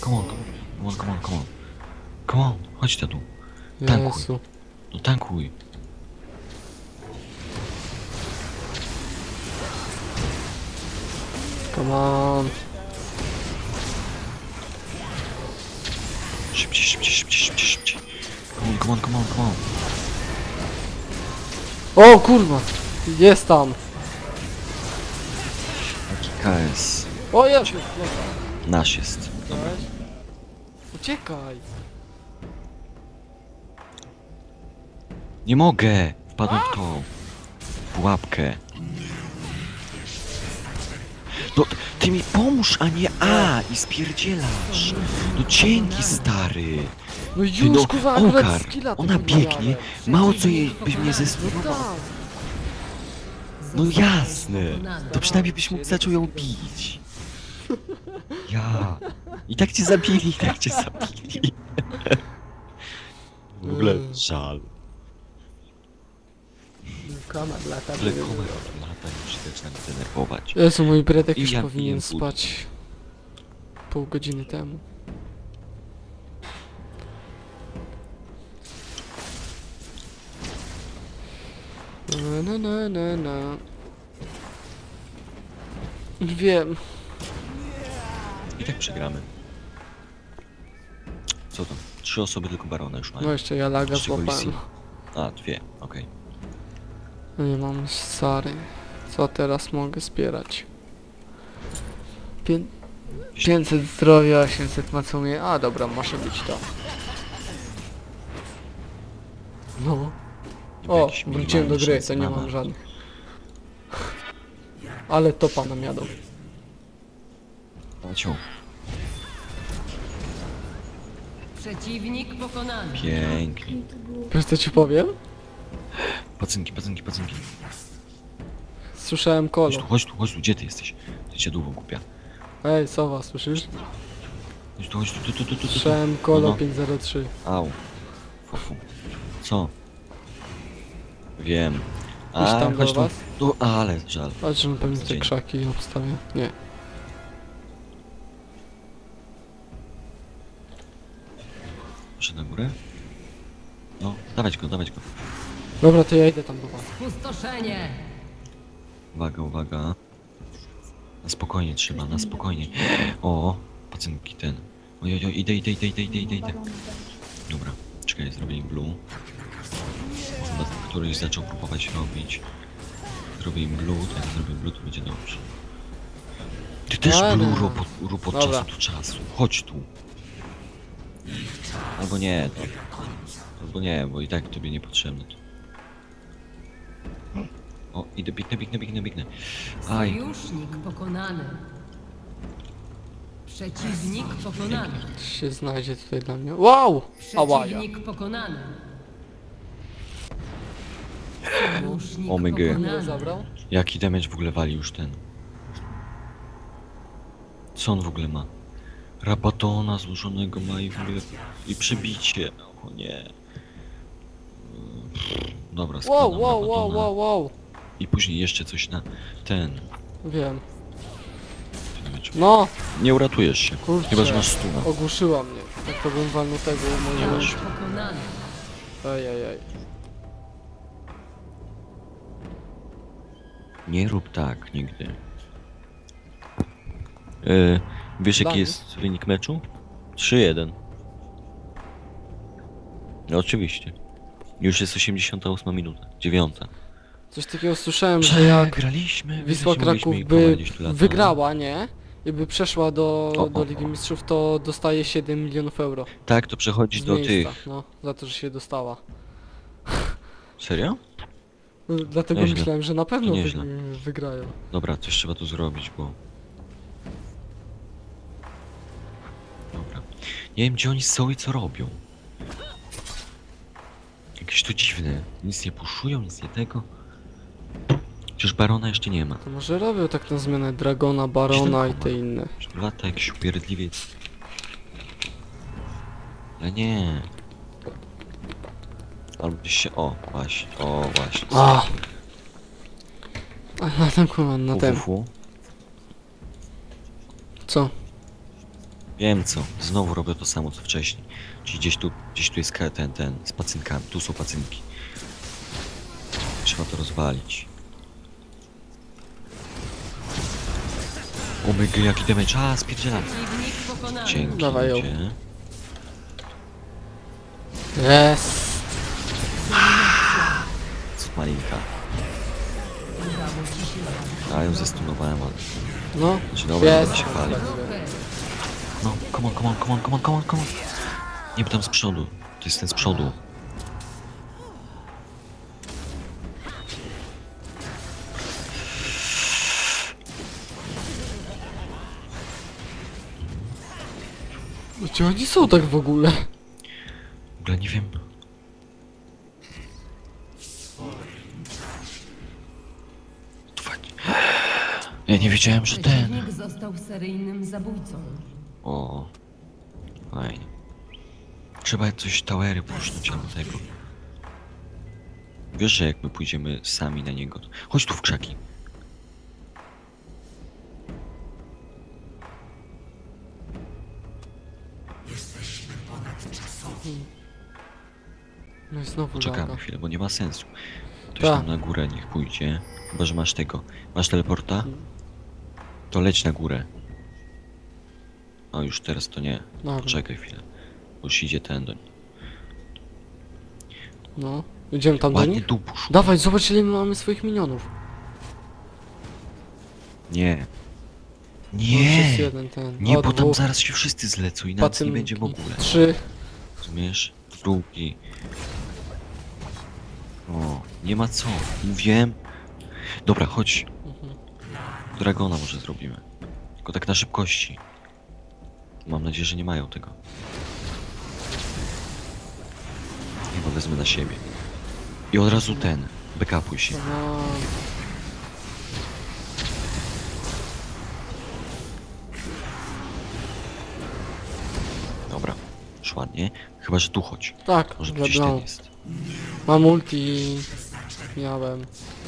come on, come on, come on, come on. Come on, chodź tu. Tankuj. Jezu. No tankuj. Come on. Szybciej, szybciej, szybciej, szybciej, szybciej. Come on, come on, come on, come on. O kurwa! Jest tam! Taki KS. O Jezu! Nasz jest. Dobra. Uciekaj! Nie mogę! Wpadłem w tą pułapkę. No, ty mi pomóż, a nie A! I spierdzielasz! No dzięki, stary! No Ty już no, kurwa, akurat Ogar, skilla ona tego biegnie, miałem. mało co jej by mnie No zespołował. tak! No jasne! To przynajmniej byś mógł zaczął ją bić. Ja. I tak cię zabili, i tak cię zabili. W ogóle żal. Kamer lata. Ale komer lata już zaczyna mnie denerwować. Jezu, mój bredek I już ja powinien piję spać pół godziny temu. Na. Wiem. I tak przegramy. Co tam? 3 osoby tylko barona już No mają. jeszcze ja laga Z czego złapałem. Lissi? A, 2, okej. No nie mam stary. Co teraz mogę zbierać? 500 zdrowia, 800 macumie. A dobra, może być to. No. O, Jakiś wróciłem do minimalny gry, szans to nie mamy. mam żadnych. Ale topa nam jadą. Ciu. Przeciwnik pokonany. Pięknie. Wiesz co ci powiem? Pacynki, pacynki, pacynki. Słyszałem Chodź kolo. tu, chodź tu, chodź tu, gdzie ty jesteś? Ty cię długo kupia. Ej, sowa, słyszysz? Chodź tu, chodź tu, tu. Słyszałem kolo No. 503. Au. Fufu. Co? Wiem. Iść tam chodź do tu. was? No, ale żal. Patrz, że pewnie te Dzień. krzaki obstawię. Nie. Proszę na górę. No, dawać go, dawać go. Dobra, to ja idę tam do was. Pustoszenie. Uwaga, uwaga. Na spokojnie trzeba, na spokojnie. O, pacynki ten. Oj, idę. Dobra, czekaj, zrobię im blue. Chyba któryś zaczął próbować robić. Zrobię im blue, tak jak zrobię blue, to będzie dobrze. Ty też No, blue no. rób od Dobra. czasu do czasu. Chodź tu. Albo nie, to. Albo nie, bo i tak tobie niepotrzebne. O, idę, biegnę. Aj. Sojusznik pokonany. Przeciwnik pokonany. Się znajdzie tutaj dla mnie. Wow! Ałaja. Przeciwnik pokonany. Sojusznik Omega. Ile pokonany. zabrał? Jaki damage w ogóle wali już ten? Co on w ogóle ma? Rabatona złożonego ma i w ogóle... I przebicie. O nie. Dobra, składam Rabatona. Wow. I później jeszcze coś na ten. Wiem. No, Nie uratujesz się. kurczę. Chyba, że masz stuna. Ogłuszyła mnie. Jak to bym walnął tego, Nie może... masz. Pokonany. Ej. Nie rób tak nigdy. Wiesz jaki Dani? jest wynik meczu? 3-1. No oczywiście. Już jest 88 minuta. 9. Coś takiego słyszałem, że jak Graliśmy. Wisła Kraków by wygrała, nie? I by przeszła do Ligi Mistrzów, to dostaje 7 milionów euro. Tak, to przechodzi Z do miejsca, tych. no, za to, że się dostała. Serio? No, dlatego Nieźle. myślałem, że na pewno Nieźle. wygrają. Dobra, coś trzeba tu zrobić, bo... Dobra. Nie wiem gdzie oni są i co robią. Jakieś to dziwne. Nic nie puszują, nic nie tego. Przecież Barona jeszcze nie ma. To może robią tak na zmianę Dragona, Barona i te inne. Lata jakiś upierdliwiec. Ale nie. Albo gdzieś się... O, właśnie. A! A na ten na Fu, fu, ten. fu. Co? Wiem co, znowu robię to samo co wcześniej. Czyli gdzieś tu jest ten, z pacynkami. Tu są pacynki. Trzeba to rozwalić. O my god, jaki damage, spierdzielam. Przeciwnik pokonany. Dzięki Dawaj ją. ludzie. Jest. Co malinka. A ją zestunowałem, ale... No, Znaczy dobra, jest. będę się chwalił. No, come on. Nie, bo tam z przodu. To jest ten z przodu. Gdzie oni są tak w ogóle? W ogóle nie wiem. Ja nie wiedziałem, że ten... Przeciwnik został seryjnym zabójcą. O, fajnie. Trzeba coś towery puszczać albo tego. Wiesz, że jak my pójdziemy sami na niego... Chodź tu w krzaki. No i znowu Poczekamy laga. chwilę, bo nie ma sensu. Ktoś Tak. tam na górę niech pójdzie. Chyba, że masz tego. Masz teleporta? Mhm. To leć na górę. O, już teraz to nie. Dobra. Poczekaj chwilę. Już idzie ten do... No. Idziemy tam do Ładnie nich? tu pusz. Dawaj, zobacz ile my mamy swoich minionów. Nie. No, już jest Nie! jeden ten. Nie, O, bo tam dwóch. zaraz się wszyscy zlecą i nas nie Pacynki. będzie w ogóle. 3. Rozumiesz? Drugi. O, nie ma co. Mówiłem. Dobra, chodź. Dragona może zrobimy. Tylko tak na szybkości. Mam nadzieję, że nie mają tego. Chyba wezmę na siebie. I od razu ten. Backupuj się. No. Dobra. Już ładnie. Chyba, że tu chodź. Tak, Może tu gdzieś ten wiadomo. jest. Mam ulti. Miałem.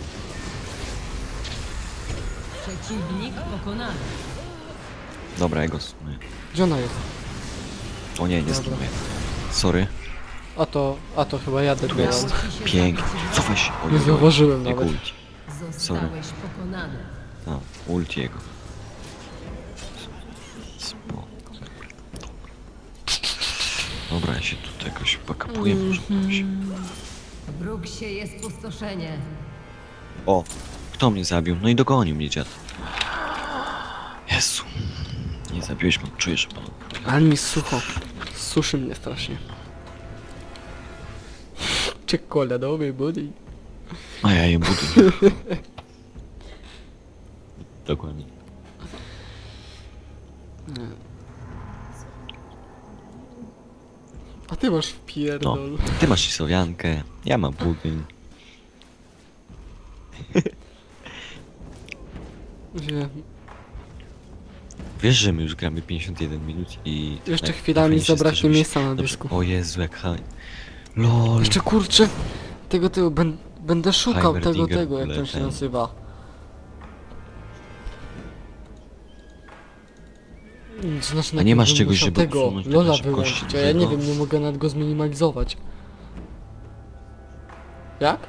Przeciwnik pokonany. Dobra, jego stunuję. Gdzie ona jest? O nie, nie Dobra. stunuję. Sorry. A to chyba jadę Tu do jest. Pięknie. Cofaj się. Oj, Nie oj, oj. zauważyłem Jego nawet. ulti. Zostałeś pokonany. A, ulti jego. Spoko. Dobra, ja się tutaj jakoś backupuję może jakoś. Wróg sieje spustoszenie. O! Kto mnie zabił? No i dogonił mnie dziad. Jezu. Nie zabiłeś mnie, czuję, że pan... Ale mi sucho. Suszy mnie strasznie. Czekoladowy budyń. A ja je buduję. Dokładnie. A ty masz No, wpierdol. ty masz Isowiankę, ja mam budyń. Wiem. Wiesz, że my już gramy 51 minut i... Jeszcze naj- chwila mi najfajniejsze jest to, zabraknie żebyś- miejsca na Dobrze. dysku. O Jezu, jak haj... LOL. Jeszcze kurczę. Tego, będę szukał Heimerdinger tego, jak w to ogóle się ten. nazywa. Znaczy, A nie masz najpierw czegoś, musiał żeby tego usunąć Lola na szybkości wyłączyć, a ja nie tego? wiem, nie mogę nawet go zminimalizować. Jak?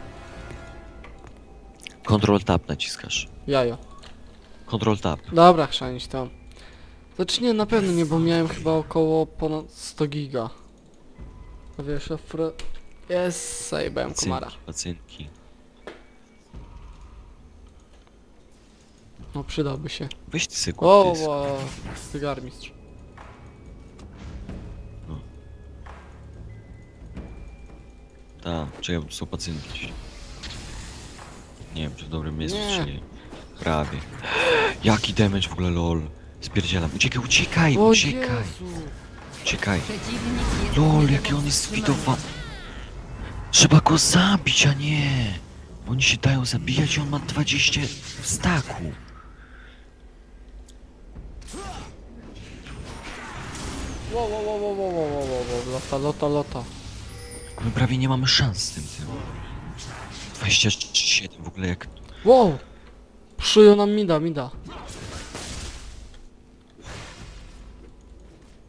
Control Tab naciskasz. Jajo. Control Tab. Dobra, chrzanić tam. Znaczy nie, na pewno nie, bo miałem chyba około ponad 100 giga. A wiesz, jest, zajebałem komara. Pacynki. No przydałby się. Weź ty sobie O, kup dysk. cygarmistrz. Tak, czekaj, bo tu są pacynki gdzieś. Nie wiem, czy w dobrym miejscu, Nie. czy nie. Prawie. Jaki damage w ogóle, lol. Spierdzielam. Uciekaj, uciekaj, O uciekaj. Jezu. Uciekaj. Przeciwnik jest Lol, nie jaki do on jest powstrzymania. widowany. Trzeba go zabić, a nie. Oni się dają zabijać i on ma 20 w staku. Lota, lota. My prawie nie mamy szans z tym. 27 w ogóle jak... Wow! Pszują nam mida.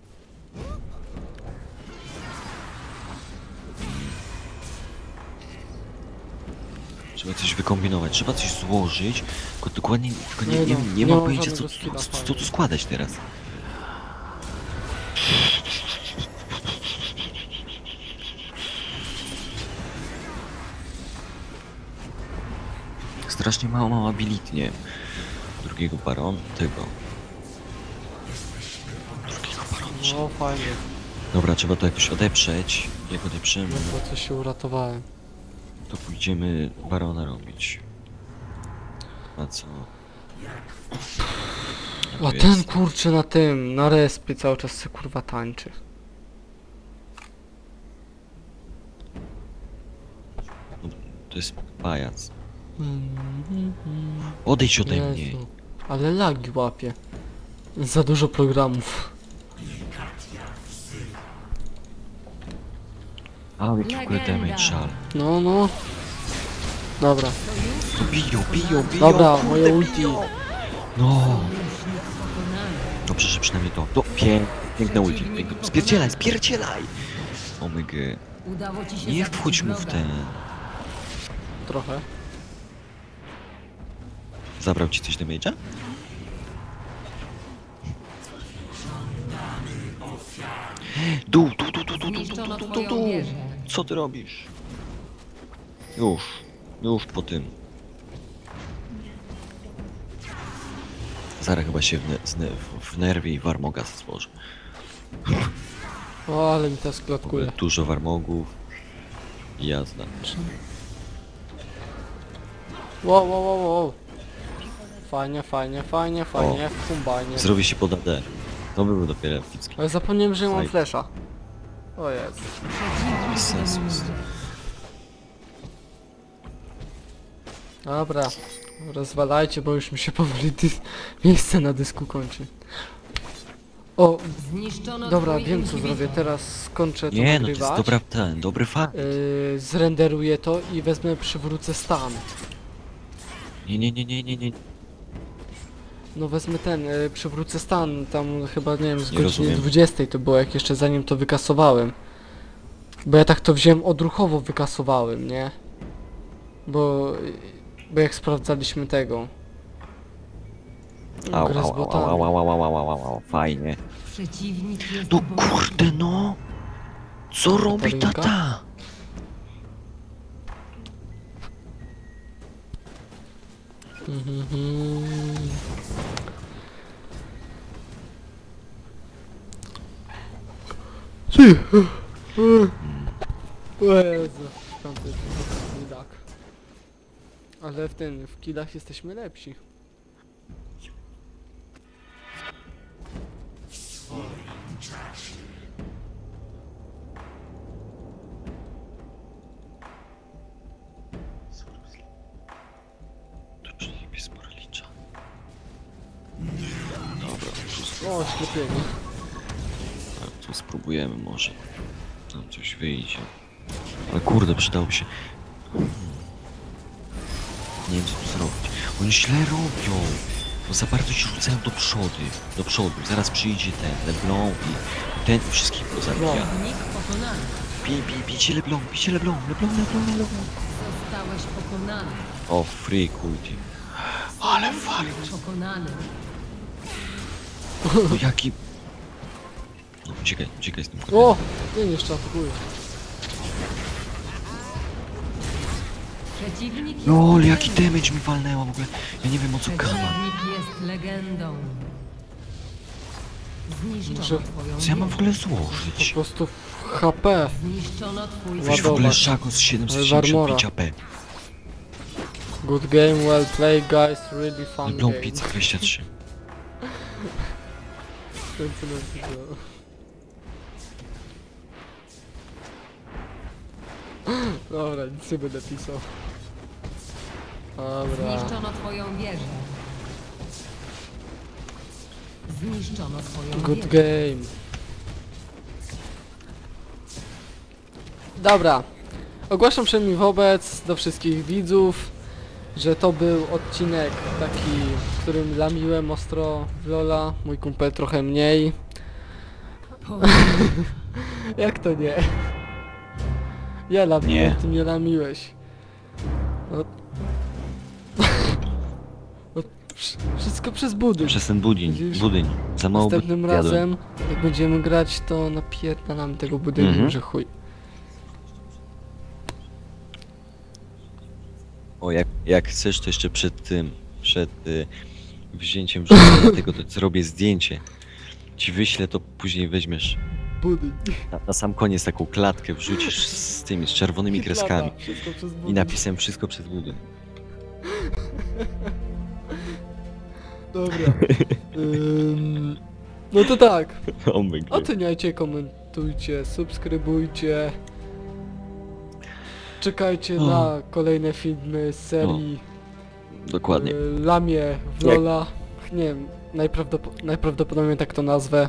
Trzeba coś wykombinować, trzeba coś złożyć, tylko dokładnie, tylko Nie no, nie nie mam mam pojęcia żadnego skilla, co tu składać teraz. Strasznie mało mam ability, nie wiem. Drugiego barona, tego. Drugiego barona. No fajnie. Dobra, trzeba to jakoś odeprzeć. Jak odeprzemy, No to coś się uratowałem. to pójdziemy barona robić. A co? A Tu ten jest. kurczę na tym, na respie cały czas se kurwa tańczy. To jest pajac. Odejdź ode mnie. Jezu. Ale lagi łapie. Za dużo programów. A, jaki w ogóle damage szal. No, no. Dobra. To biją. Dobra, kurde, moje ulti. biją. No. Dobrze, że przynajmniej to. Piękne ulti. Piękne. Spierdzielaj! Omega. Udało ci się Nie zabić wchodź mu w wroga. ten. Trochę. Zabrał ci coś damage'a? Dół. Zniszczono twoją wieżę. Co ty robisz? Już po tym. Zaraz chyba się w nerwie i warmoga złoży. O, ale mi teraz klatkuje. Dużo warmogów. I jazda. Wow. Fajnie. W kumbanie. Zrobi się pod AD. To by był dopiero epicki. Ale zapomniałem, że ja mam Fajnie. flesza. O jest. Bez sensu jest. Dobra. Rozwalajcie, bo już mi się powoli miejsce na dysku kończy. O, Zniszczono dobra, twój wiem co inhibitor. zrobię. Teraz skończę to Nie, no to jest nagrywać. dobry fakt. Zrenderuję to i wezmę, przywrócę stan. Nie. No wezmę ten, przywrócę stan, tam chyba, nie wiem, z Nie godziny rozumiem. 20 to było, jak jeszcze zanim to wykasowałem. Bo ja tak to wziąłem odruchowo wykasowałem, nie? Bo jak sprawdzaliśmy tego. Grę z botami. Au, fajnie. Przeciwnik jest No obok. kurde no! Co robi Tarinka? tata? O Jezu, piąty bidak. Ale w killach jesteśmy lepsi. To czyli pies poralicza. Dobra, O, ślepienie. tu spróbujemy może. Tam coś wyjdzie. Ale kurde, przydałby się. Nie wiem co tu zrobić. Oni źle robią. Bo za bardzo się rzucają do przodu. Zaraz przyjdzie ten Leblon i ten i wszystkich go zabija. Przeciwnik pokonany. Bijcie Leblon. Zostałeś pokonany. O, freak ulti. Ale fakt. Pokonany. No jaki... No uciekaj z tym kotem. O! Ten jeszcze atakuje. Przeciwnik jest Lol, jaki legendą. damage mi walnęło w ogóle. Ja nie wiem o co gada. Przeciwnik jest legendą. Zniszczono Muszę- twoją Co ja mam w ogóle Po złożyć? prostu HP. Zniszczono twój Weź w ogóle ładować. szako z Ale 775 AP. Good game, well played guys, really fun Leblon game. pizza 23. Ten co napisał. Dobra, nic nie będę pisał. Dobra. Zniszczono twoją wieżę. Zniszczono twoją Good wieżę. game. Dobra. Ogłaszam przynajmniej wobec do wszystkich widzów, że to był odcinek taki, w którym lamiłem ostro w Lola, mój kumpel trochę mniej. Jak to nie? Ja lamiłem, Nie. ty mnie lamiłeś. No, Wszystko przez budyń. Przez ten budyń, Widzisz? budyń. Za mało Następnym budynku jadłem. razem, jak będziemy grać, to napierdalamy tego budynku, Mhm. że chuj. O, jak chcesz, to jeszcze przed tym, wzięciem wrzucenia tego, to zrobię zdjęcie. Ci wyślę, to później weźmiesz Budyń. na sam koniec taką klatkę, wrzucisz z tymi, z czerwonymi kreskami. Lata, wszystko przez I budyń. napisem wszystko przez budyń. Dobra. No to tak. O my God. Oceniajcie, komentujcie, subskrybujcie. Czekajcie O. na kolejne filmy z serii Dokładnie. Lamie w Lola. Nie wiem, najprawdopodobniej tak to nazwę.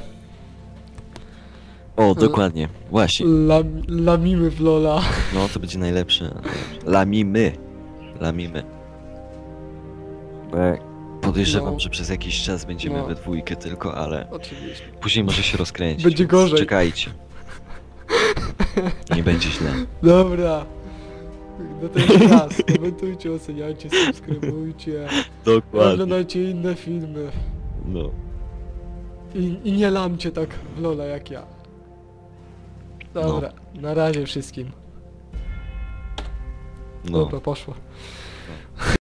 O, dokładnie. Właśnie. Lamimy w Lola. No, to będzie najlepsze. Lamimy. Lamimy. Bo ja podejrzewam, No. że przez jakiś czas będziemy No. we dwójkę tylko, ale Oczywiście. później może się rozkręcić. Będzie więc gorzej. Czekajcie. Nie będzie źle. Dobra. No to jeszcze raz. Komentujcie, oceniajcie, subskrybujcie. Oglądajcie inne filmy. No. I nie lamcie tak w Lola jak ja. Dobra, na razie wszystkim. No. Dobra, poszło.